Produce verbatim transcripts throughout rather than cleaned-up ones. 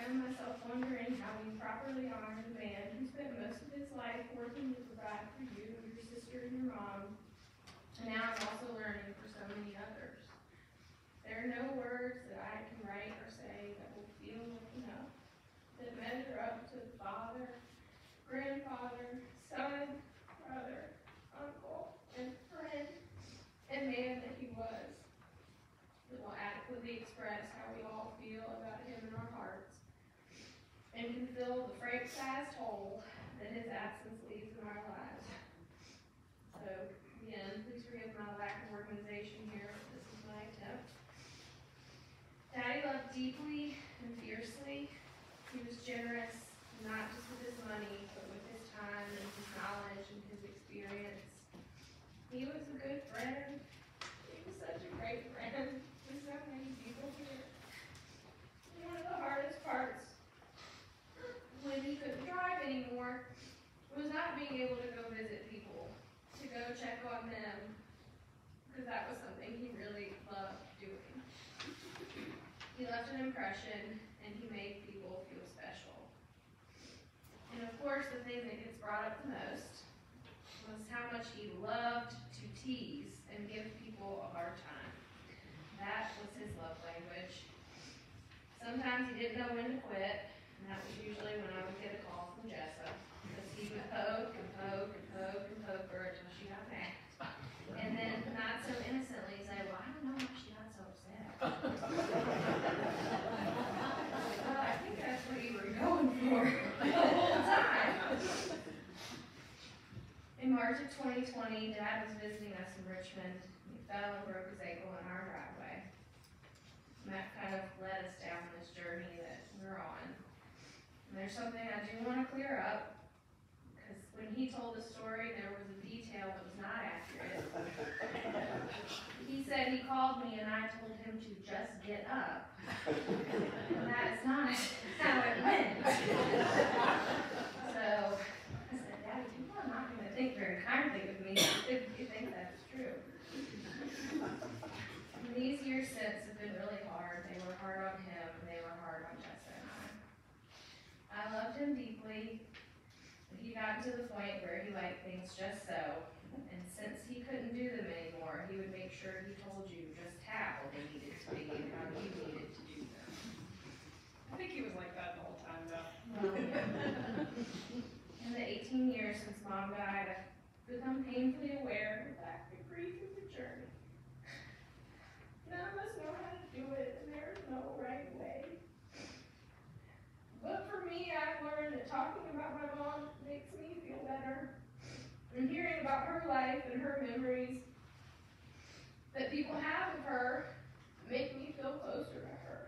found myself wondering how we properly honor the man who spent most of his life working to provide for you, your sister, and your mom. And now I'm also learning for so many others. There are no words that I can write or say that will feel enough, that measure up to the father, grandfather, son, brother, uncle, and friend, and man that he was, that will adequately express how we all feel about him in our hearts, and can fill the freight-sized hole that his absence leaves in our lives. So, again, please forgive my lack of organization here. This is my attempt. Daddy loved deeply and fiercely. He was generous, not just with his money, but with his time and his knowledge and his experience. He was a good friend. He was such a great friend to so many people here. And one of the hardest parts when he couldn't drive anymore was not being able to go visit people, to go check on them, because that was something he really loved doing. He left an impression, and he made people feel special. And of course, the thing that gets brought up the most was how much he loved to tease and give people a hard time. That was his love language. Sometimes he didn't know when to quit, and that was usually when I would get a call from Jessa, because he would poke and poke and poke and poke her until she got mad. And then, not so innocently, say, well, I don't know why she got so upset. Well, I think that's what you were going for the whole time. In March of twenty twenty, Dad was visiting us in Richmond. He fell and broke his ankle in our driveway. And that kind of led us down this journey that we're on. And there's something I do want to clear up, because when he told the story, there was a detail that was not accurate. He said he called me and I told him to just get up. And that is not how it went. So I said, Daddy, people are not going to think very kindly of me if you think that is true. And these years since have been really hard. They were hard on him, and they were hard on Jessa and I. I loved him deeply, but he got to the point where he liked things just so. And since he couldn't do them anymore, he would make sure he told you just how they needed to be and how you needed to do them. I think he was like that the whole time, though. Well, in the eighteen years since Mom died, I've become painfully aware that the grief is a journey. None of us know how to do it, and there is no right way. But for me, I've learned that talking about my mom makes me feel better. And hearing about her life and her memories that people have of her make me feel closer to her.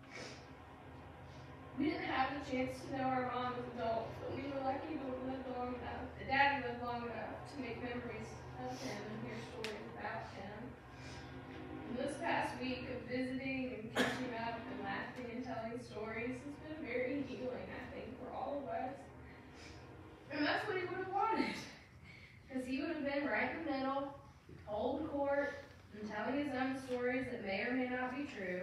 We didn't have the chance to know our mom as adults, but we were lucky to have lived long enough, that Daddy lived long enough to make memories of him and hear stories about him. And this past week of visiting and catching up and laughing and telling stories has been very healing, I think, for all of us. And that's what he would have wanted. Because he would have been right in the middle, holding court, and telling his own stories that may or may not be true.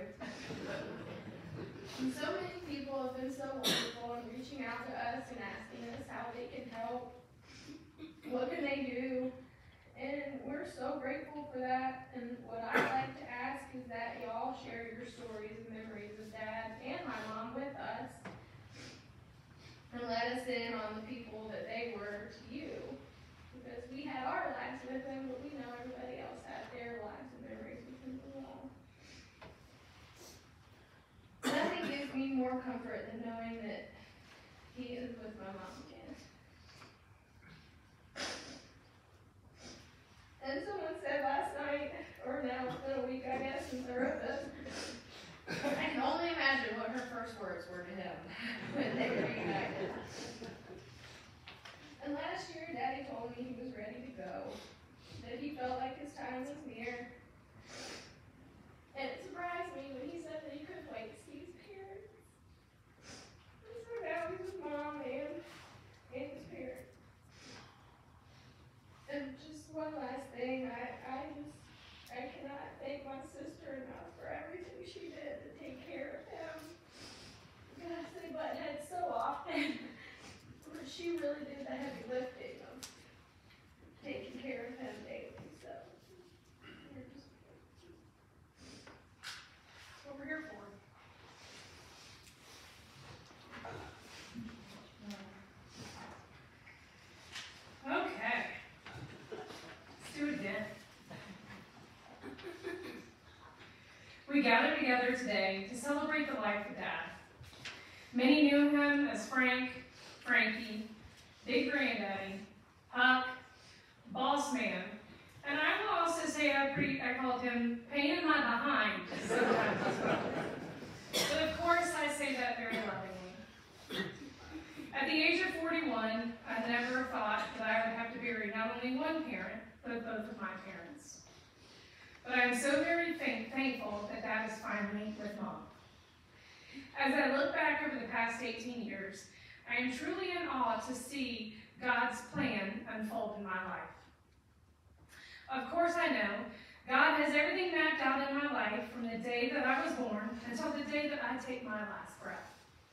And so many people have been so wonderful in reaching out to us and asking us how they can help. What can they do? And we're so grateful for that. And what I'd like to ask is that y'all share your stories and memories of Dad and my mom with us. And let us in on the people that they were to you. Because we had our lives with him, but we know everybody else had their lives and memories with him as well. Nothing gives me more comfort than knowing that he is with my mom again. And someone said last night, or now it's been a week, I guess, since I wrote this, I can only imagine what her first words were to him when they were reunited. And last year, Daddy told me he was ready to go, that he felt like his time was near. And it surprised me when he said that he couldn't wait to see his parents. And so now he's with Mom and we gather together today to celebrate the life of Dad. Many knew him as Frank, Frankie, Big Granddaddy, Huck, Boss Man, and I will also say I, pre I called him Pain in My Behind sometimes as well. But of course I say that very lovingly. At the age of forty-one, I never thought that I would have to bury not only one parent, but both of my parents. But I am so very thank thankful that Dad is finally with Mom. As I look back over the past eighteen years, I am truly in awe to see God's plan unfold in my life. Of course I know God has everything mapped out in my life from the day that I was born until the day that I take my last breath.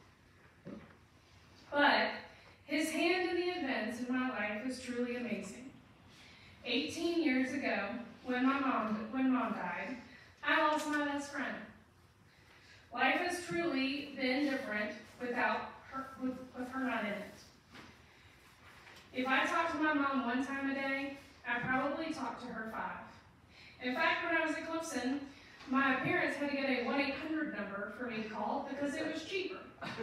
But his hand in the events in my life is truly amazing. eighteen years ago, when my mom, when mom died, I lost my best friend. Life has truly been different without her, with, with her not in it. If I talked to my mom one time a day, I probably talked to her five. In fact, when I was at Clemson, my parents had to get a one eight hundred number for me to call because it was cheaper.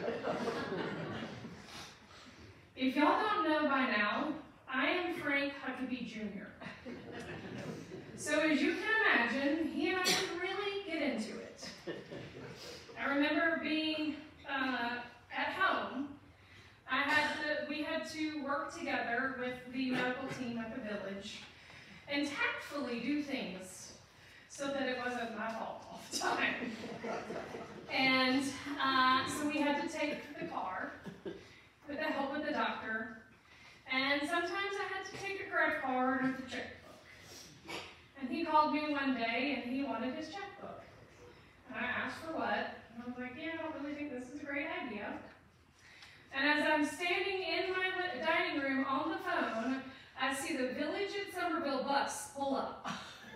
If y'all don't know by now, I am Frank Huckabee Junior So as you can imagine, he and I didn't really get into it. I remember being uh, at home. I had to, we had to work together with the medical team at the village and tactfully do things so that it wasn't my fault all the time. And uh, so we had to take the car with the help of the doctor, and sometimes I had to take a credit card or the checkbook. And he called me one day and he wanted his checkbook. And I asked for what, and I was like, yeah, I don't really think this is a great idea. And as I'm standing in my dining room on the phone, I see the Village at Somerville bus pull up.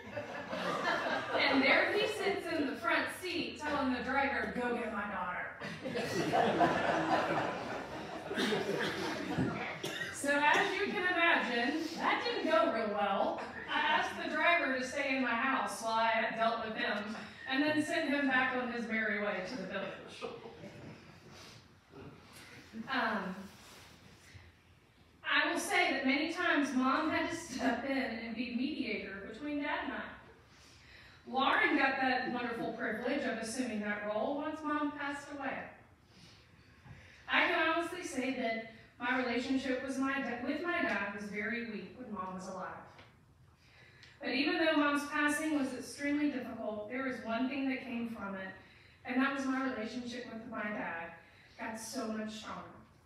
And there he sits in the front seat telling the driver, go get my daughter. So as you can imagine, that didn't go real well. I asked the driver to stay in my house while I dealt with him, and then sent him back on his merry way to the village. Um, I will say that many times Mom had to step in and be mediator between Dad and I. Lauren got that wonderful privilege of assuming that role once Mom passed away. I can honestly say that my relationship was my with my dad was very weak when Mom was alive. But even though Mom's passing was extremely difficult, there was one thing that came from it, and that was my relationship with my dad got so much stronger.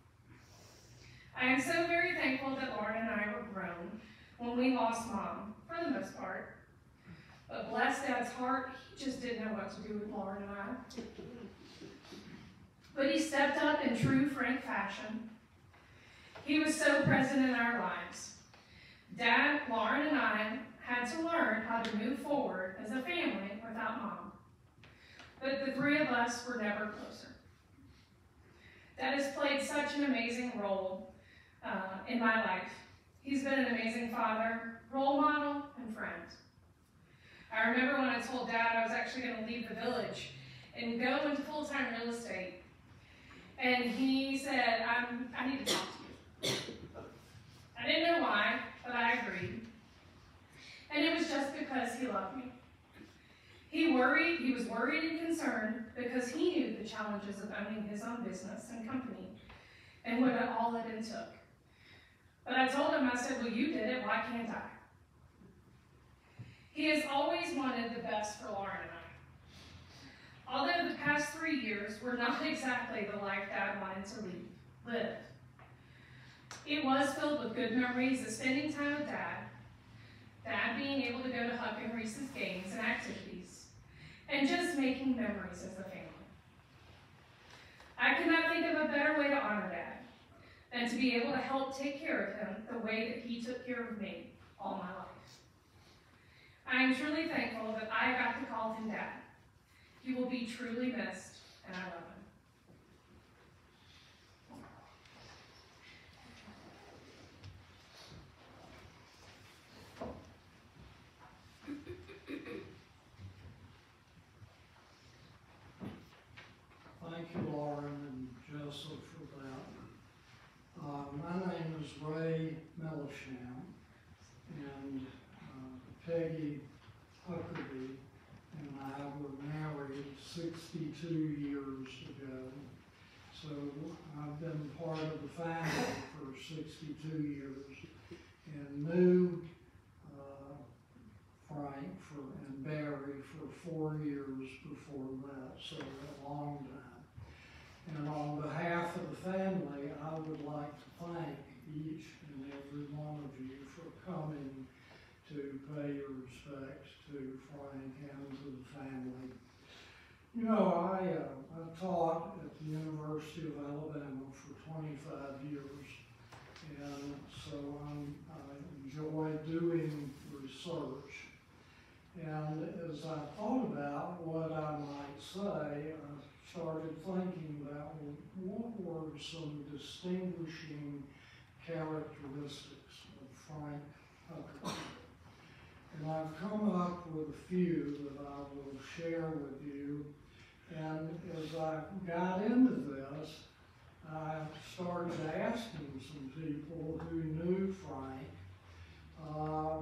I am so very thankful that Lauren and I were grown when we lost Mom, for the most part. But bless Dad's heart, he just didn't know what to do with Lauren and I. But he stepped up in true Frank fashion. He was so present in our lives. Dad, Lauren, and I had to learn how to move forward as a family without Mom. But the three of us were never closer. Dad has played such an amazing role uh, in my life. He's been an amazing father, role model, and friend. I remember when I told Dad I was actually going to leave the village and go into full-time real estate. And he said, I'm, I need to talk to you. I didn't know why, but I agreed. And it was just because he loved me. He worried, he was worried and concerned because he knew the challenges of owning his own business and company and what it, all it took. But I told him, I said, well, you did it, why can't I? He has always wanted the best for Lauren and I. Although the past three years were not exactly the life Dad wanted to leave, live. It was filled with good memories of spending time with Dad, Dad being able to go to Huck and Reese's games and activities, and just making memories as a family. I could not think of a better way to honor Dad than to be able to help take care of him the way that he took care of me all my life. I am truly thankful that I got to call him Dad. He will be truly missed, and I love him. thank you, Lauren and Joseph, for that. Uh, my name is Ray Mellisham, and uh, Peggy Huckabee and I were married sixty-two years ago. So I've been part of the family for sixty-two years and knew uh, Frank for, and Barry for four years before that, so a long time. And on behalf of the family, I would like to thank each and every one of you for coming to pay your respects to Frank and to the family. You know, I, uh, I taught at the University of Alabama for twenty-five years, and so I'm, I enjoy doing research. And as I thought about what I might say, I started thinking about what were some distinguishing characteristics of Frank Huckabee. And I've come up with a few that I will share with you. And as I got into this, I started asking some people who knew Frank, uh,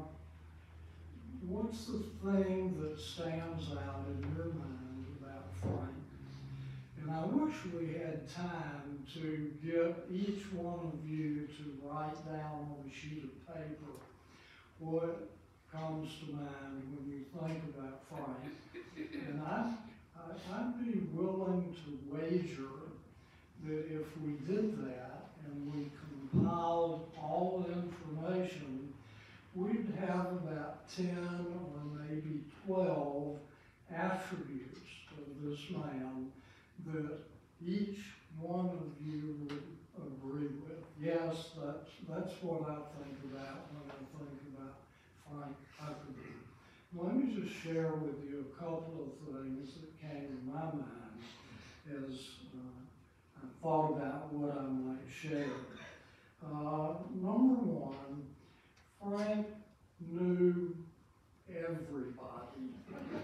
what's the thing that stands out in your mind about Frank? And I wish we had time to get each one of you to write down on a sheet of paper what comes to mind when you think about Frank. And I, I, I'd be willing to wager that if we did that and we compiled all the information, we'd have about ten or maybe twelve attributes of this man that each one of you would agree with. Yes, that's, that's what I think about when I think about Frank Huckabee. Let me just share with you a couple of things that came to my mind as uh, I thought about what I might share. Uh, number one, Frank knew everybody,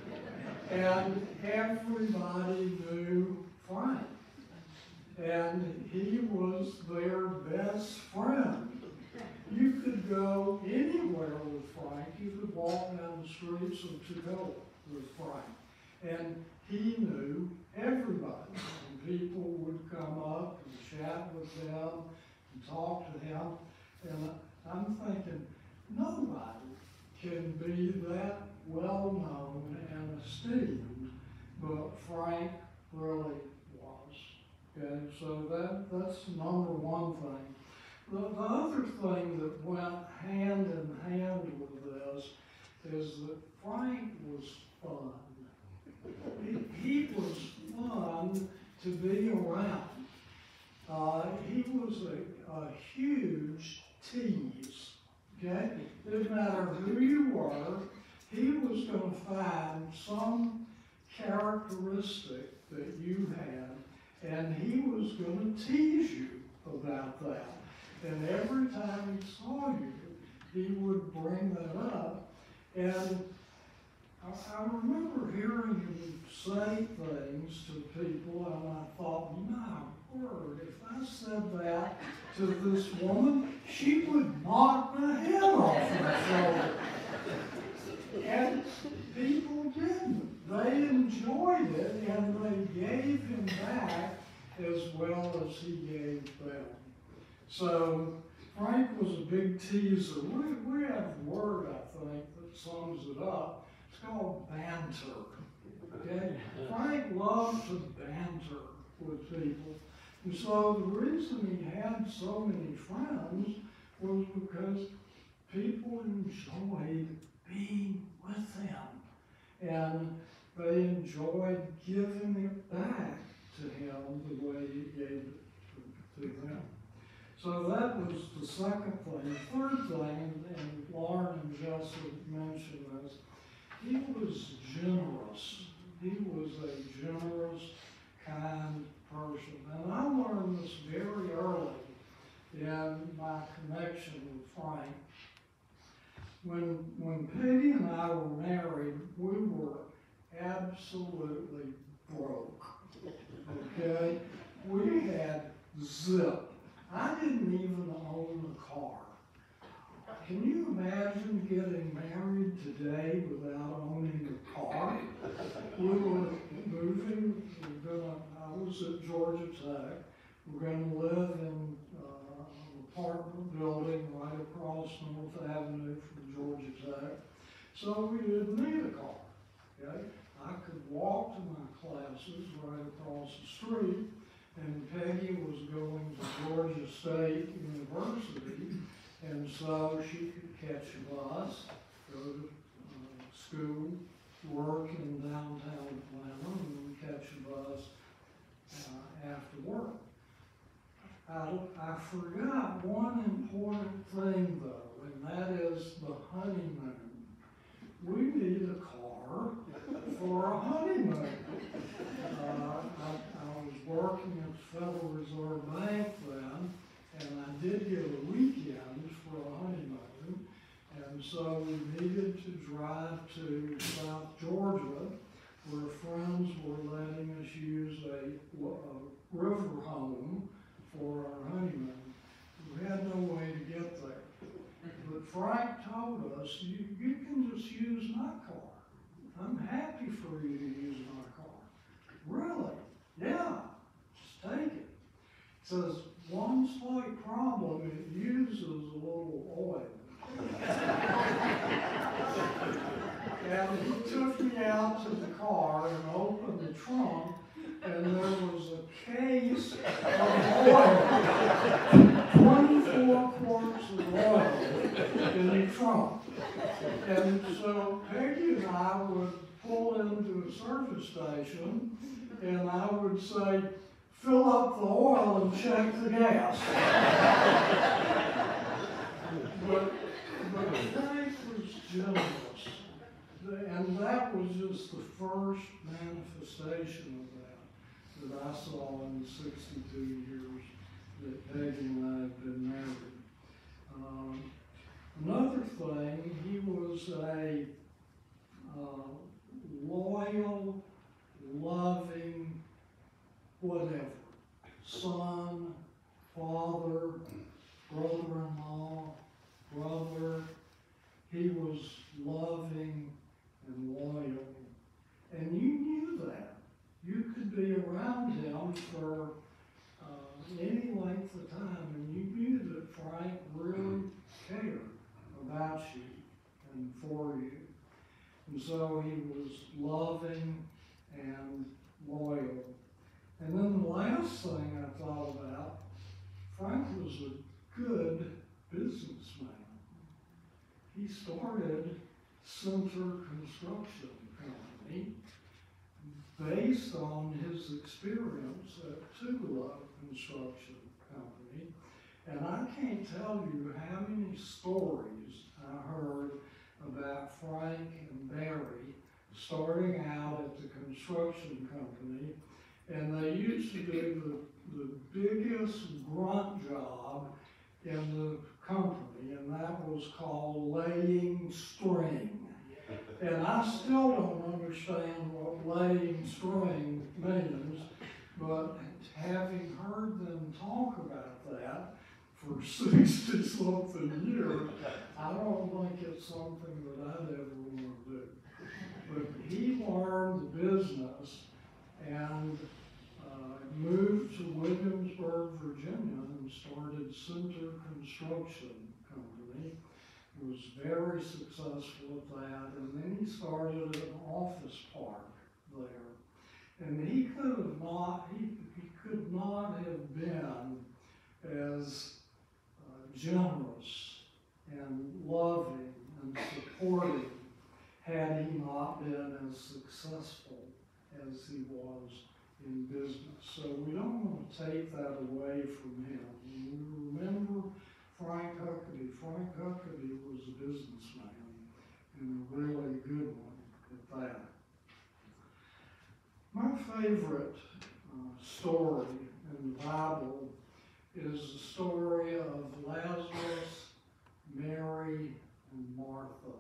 and everybody knew Frank, and he was their best friend. You could go anywhere with Frank. You could walk down the streets of Tacoma with Frank, and he knew everybody. And people would come up and chat with him and talk to him, and I'm thinking, nobody can be that well known and esteemed, but Frank really was. Okay, so that, that's number one thing. The, the other thing that went hand in hand with this is that Frank was fun. He, he was fun to be around. Uh, he was a, a huge tease. Okay? Didn't matter who you were, he was going to find some characteristic that you had, and he was going to tease you about that. And every time he saw you, he would bring that up. And I, I remember hearing him say things to people, and I thought, my word, if I said that to this woman, she would knock my head off my shoulder. And people didn't. They enjoyed it, and they gave him back as well as he gave them. So Frank was a big teaser. We, we have a word, I think, that sums it up. It's called banter. Okay? Frank loved to banter with people. And so the reason he had so many friends was because people enjoyed being with him. And they enjoyed giving it back to him the way he gave it to, to them. So that was the second thing. The third thing, and Lauren and Jesse mentioned this, he was generous. He was a generous, kind person. And I learned this very early in my connection with Frank. When, when Peggy and I were married, we were absolutely broke. Okay? zip. I didn't even own a car. Can you imagine getting married today without owning a car? We were moving, we were gonna, I was at Georgia Tech. We're gonna live in uh, an apartment building right across North Avenue from Georgia Tech. So we didn't need a car, okay? I could walk to my classes right across the street, and Peggy was going to Georgia State University, and so she could catch a bus, go to uh, school, work in downtown Atlanta, and then catch a bus uh, after work. I, I forgot one important thing though, and that is the honeymoon. We need a car for a honeymoon. Uh, I, I was working at the Federal Reserve Bank then, and I did get a weekend for a honeymoon, and so we needed to drive to South Georgia, where friends were letting us use a, a river home for our honeymoon. We had no way to get there. But Frank told us, you, you can just use my car. I'm happy for you to use my car. Really? Yeah, just take it. He says, one slight problem, it uses a little oil. And he took me out to the car and opened the trunk, and there was a case of oil, twenty-four quarts of oil in the trunk. And so Peggy and I would pull into a service station, and I would say, fill up the oil and check the gas. but, but Frank was generous. And that was just the first manifestation of that that I saw in the sixty-two years that Peggy and I have been married. Um, another thing, he was a uh, loyal, loving, whatever, son, father, brother-in-law, brother. He was loving and loyal. And you knew that. You could be around him for uh, any length of time, and you knew that Frank really cared about you and for you. And so he was loving and loyal. And then the last thing I thought about, Frank was a good businessman. He started Center Construction Company based on his experience at Tula Construction Company. And I can't tell you how many stories I heard about Frank and Barry starting out at the construction company. And they used to do the, the biggest grunt job in the company, and that was called laying string. And I still don't understand what laying string means, but having heard them talk about that for sixty something years, I don't think it's something that I'd ever want to do. But he learned the business and uh, moved to Williamsburg, Virginia, and started Center Construction Company. Was very successful at that, and then he started an office park there. And he could have not, he, he could not have been as uh, generous and loving and supportive had he not been as successful as he was in business. So we don't want to take that away from him. We remember Frank Huckabee. Frank Huckabee was a businessman, and a really good one at that. My favorite uh, story in the Bible is the story of Lazarus, Mary, and Martha.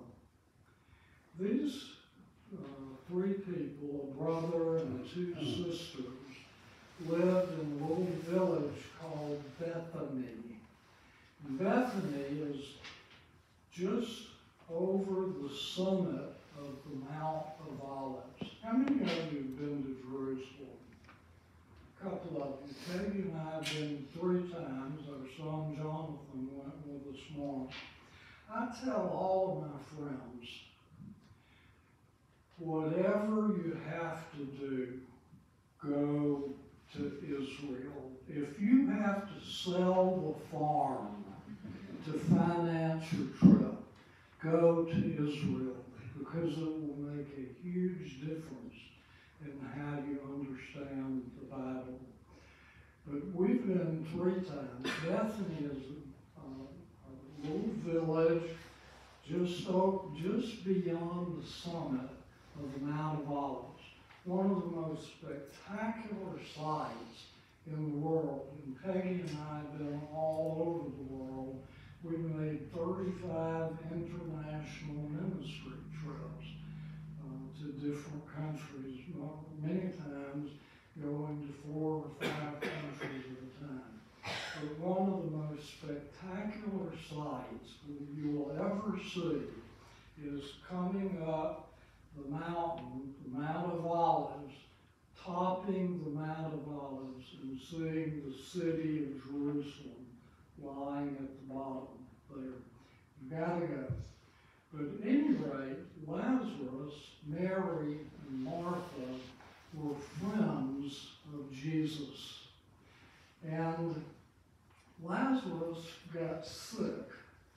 These uh, three people, a brother and two sisters, lived in a little village called Bethany. And Bethany is just over the summit of the Mount of Olives. How many of you have been to Jerusalem? A couple of you. Peggy and I have been three times. Our son Jonathan went with us once. I tell all of my friends, whatever you have to do, go to Israel. If you have to sell the farm to finance your trip, go to Israel, because it will make a huge difference in how you understand the Bible. But we've been three times. Bethany is a, a little village just, oh, just beyond the summit of the Mount of Olives. One of the most spectacular sights in the world. And Peggy and I have been all over the world. We've made thirty-five international ministry trips uh, to different countries, many times going to four or five countries at a time. But one of the most spectacular sights you will ever see is coming up the mountain, the Mount of Olives, topping the Mount of Olives and seeing the city of Jerusalem lying at the bottom there. You've got to go. But at any rate, Lazarus, Mary, and Martha were friends of Jesus. And Lazarus got sick.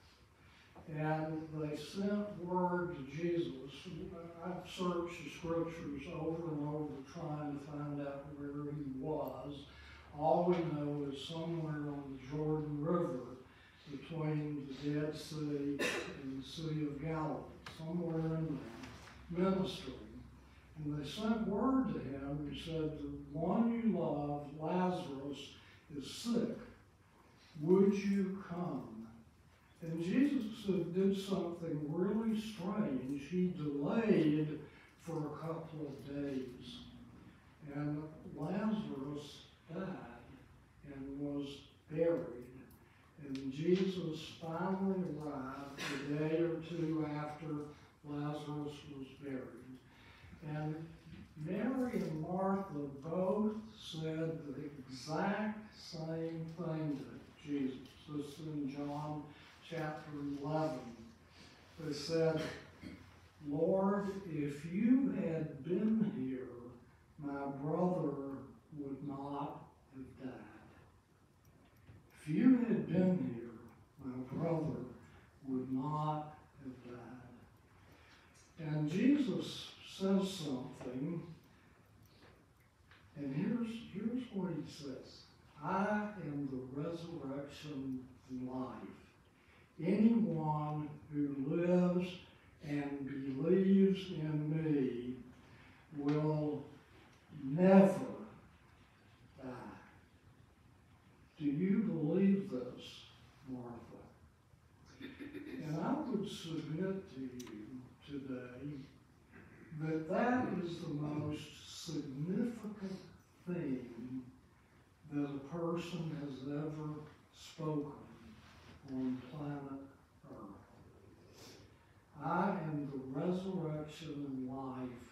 And they sent word to Jesus. I've searched the scriptures over and over trying to find out where he was. All we know is somewhere on the Jordan River between the Dead Sea and the Sea of Galilee, somewhere in there, ministering. And they sent word to him and said, the one you love, Lazarus, is sick. Would you come? And Jesus did something really strange. He delayed for a couple of days. And Lazarus died and was buried. And Jesus finally arrived a day or two after Lazarus was buried. And Mary and Martha both said the exact same thing to Jesus. This is in John chapter eleven. They said, Lord, if you had been here, my brother would not have died. If you had been here, my brother would not have died. And Jesus says something, and here's, here's what he says. I am the resurrection and life. Anyone who lives and believes in me will never die. Do you believe this, Martha? And I would submit to you today that that is the most significant thing that a person has ever spoken on planet Earth. I am the resurrection and life.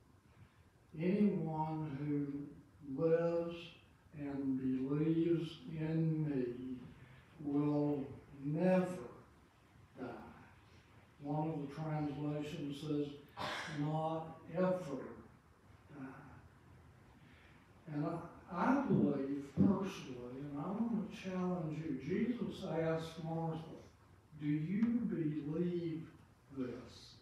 Anyone who lives and believes in me will never die. One of the translations says, not ever die. And I, I believe personally, and I want to challenge you, Jesus asked Martha, do you believe this?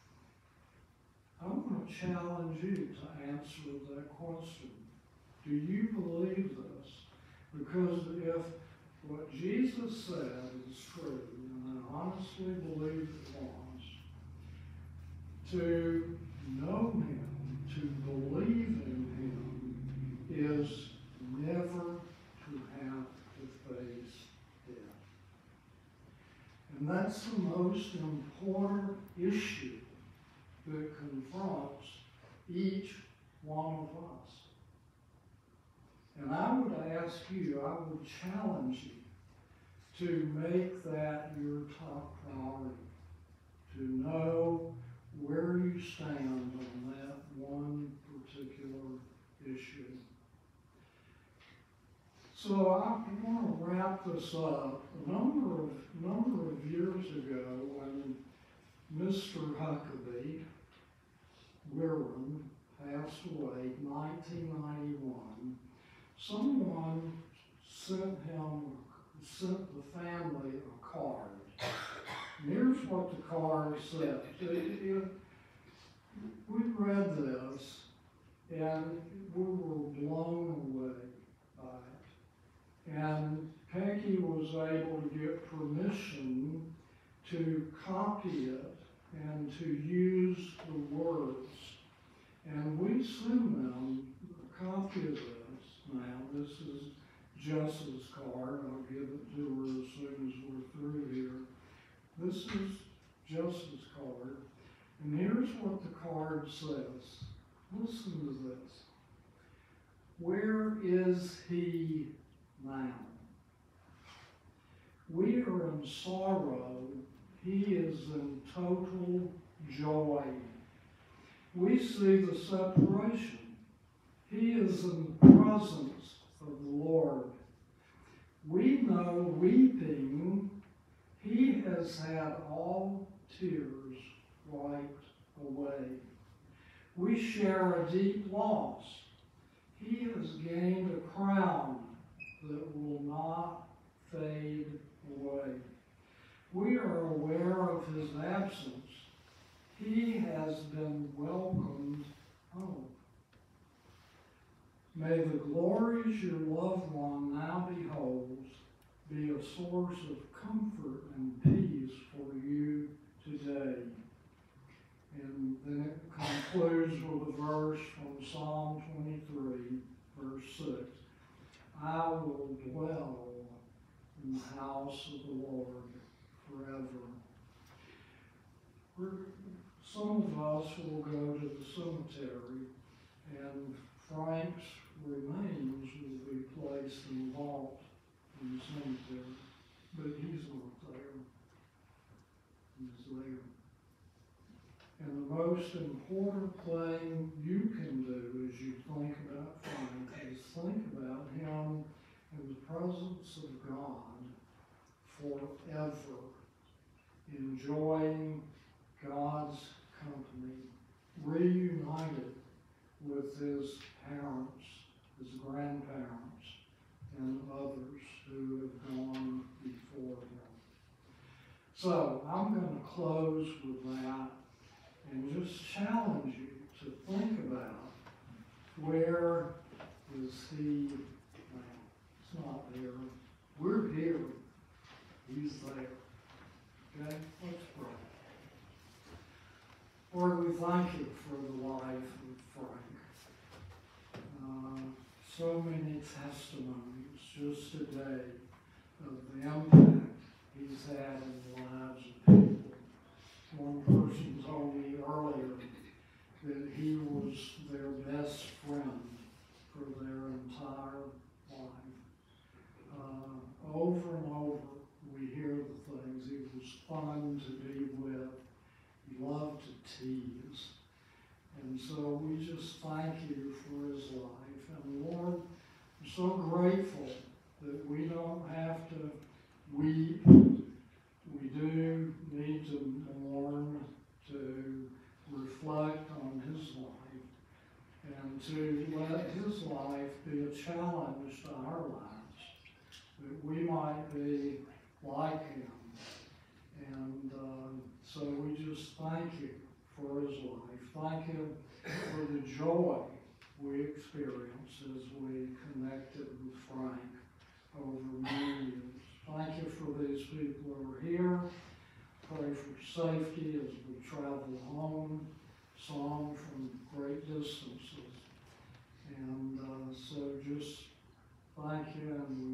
I want to challenge you to answer that question. Do you believe this? Because if what Jesus said is true, and I honestly believe it was, to know him, to believe in him, is never to have to face death. And that's the most important issue that confronts each one of us. And ask you, I would challenge you to make that your top priority, to know where you stand on that one particular issue. So I want to wrap this up. A number of number of years ago, when Mister Huckabee Wirren passed away, nineteen ninety-one, someone sent him sent the family a card. And here's what the card said. It, it, we read this, and we were blown away by it. And Peggy was able to get permission to copy it and to use the words. And we send them a copy of this now. This is Jess's card. I'll give it to her as soon as we're through here. This is Jess's card. And here's what the card says. Listen to this. Where is he now? We are in sorrow. He is in total joy. We see the separation. He is in the presence of the Lord. We know weeping. He has had all tears wiped away. We share a deep loss. He has gained a crown that will not fade away. We are aware of his absence. He has been welcomed home. May the glories your loved one now beholds be a source of comfort and peace for you today. And then it concludes with a verse from Psalm twenty-three, verse six. I will dwell in the house of the Lord forever. We're, some of us will go to the cemetery, and Frank's remains will be placed in the vault in the cemetery, but he's not there. He's there. And the most important thing you can do as you think about Frank is think about him in the presence of God forever, enjoying God's company, reunited with his parents, his grandparents, and others who have gone before him. So I'm going to close with that and just challenge you to think about, where is he now? It's not there. We're here. He's there. Okay? Let's pray. Lord, we thank you for the life of Frank. Uh, so many testimonies just today of the impact he's had in the lives of people. One person told me earlier that he was their best friend for their entire life. Uh, over and over, we hear the things. He was fun to be with. He loved to tease. And so we just thank you for his life. And Lord, I'm so grateful that we don't have to weep. We do need to mourn, to reflect on his life, and to let his life be a challenge to our lives, that we might be like him. And uh, so we just thank you for his life. Thank you for the joy we experience as we connected with Frank over many years. Thank you for these people who are here. Pray for safety as we travel home, some from great distances. And uh, so just thank you, and